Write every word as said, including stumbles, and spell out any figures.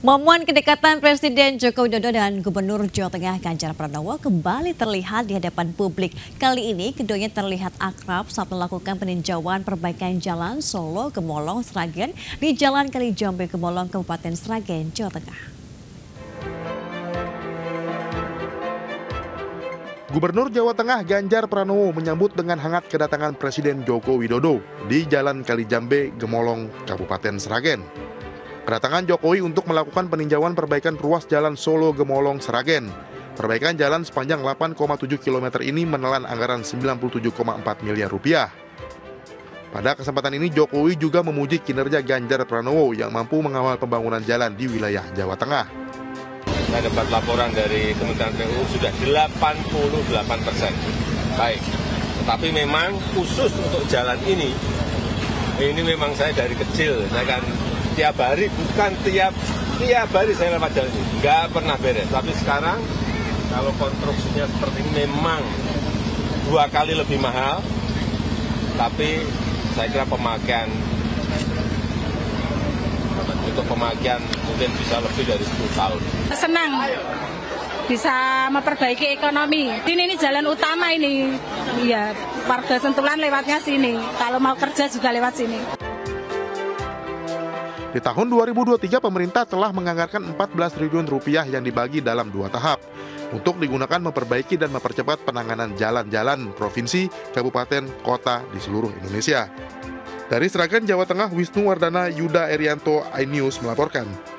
Momen kedekatan Presiden Joko Widodo dan Gubernur Jawa Tengah Ganjar Pranowo kembali terlihat di hadapan publik. Kali ini keduanya terlihat akrab saat melakukan peninjauan perbaikan jalan Solo Gemolong Sragen di Jalan Kalijambe Gemolong Kabupaten Sragen, Jawa Tengah. Gubernur Jawa Tengah Ganjar Pranowo menyambut dengan hangat kedatangan Presiden Joko Widodo di Jalan Kalijambe Gemolong Kabupaten Sragen. Kedatangan Jokowi untuk melakukan peninjauan perbaikan ruas jalan Solo Gemolong Sragen. Perbaikan jalan sepanjang delapan koma tujuh kilometer ini menelan anggaran sembilan puluh tujuh koma empat miliar rupiah. Pada kesempatan ini Jokowi juga memuji kinerja Ganjar Pranowo yang mampu mengawal pembangunan jalan di wilayah Jawa Tengah. Saya dapat laporan dari Kementerian P U sudah delapan puluh delapan persen. Baik, tetapi memang khusus untuk jalan ini, ini memang saya dari kecil, saya kan tiap hari, bukan tiap tiap hari saya lewat jalan ini, nggak pernah beres. Tapi sekarang kalau konstruksinya seperti ini memang dua kali lebih mahal, tapi saya kira pemakaian untuk pemakaian mungkin bisa lebih dari sepuluh tahun. Senang bisa memperbaiki ekonomi. Ini ini jalan utama ini, ya warga Sentulan lewatnya sini. Kalau mau kerja juga lewat sini. Di tahun dua ribu dua puluh tiga, pemerintah telah menganggarkan empat belas triliun rupiah yang dibagi dalam dua tahap untuk digunakan memperbaiki dan mempercepat penanganan jalan-jalan provinsi, kabupaten, kota di seluruh Indonesia. Dari Sragen, Jawa Tengah, Wisnu Wardana Yuda Erianto, iNews melaporkan.